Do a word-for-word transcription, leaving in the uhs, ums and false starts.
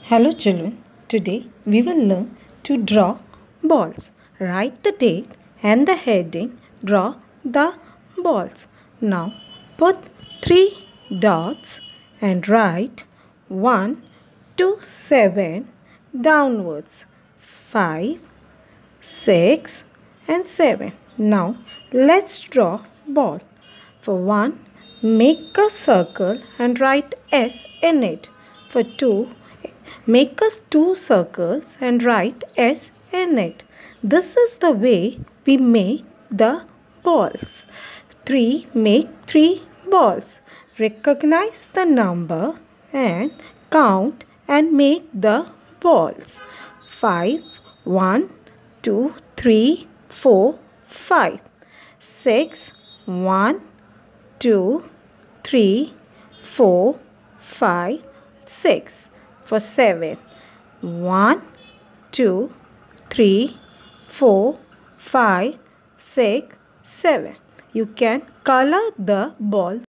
Hello children, today we will learn to draw balls. Write the date and the heading, draw the balls. Now put three dots and write one to seven downwards, five, six and seven. Now let's draw ball. For one, make a circle and write S in it. For two, make us two circles and write S in it. This is the way we make the balls. three. Make three balls. Recognize the number and count and make the balls. five. one, two, three, four, five. six. one, two, three, four, five, six. For seven, one, two, three, four, five, six, seven. You can color the ball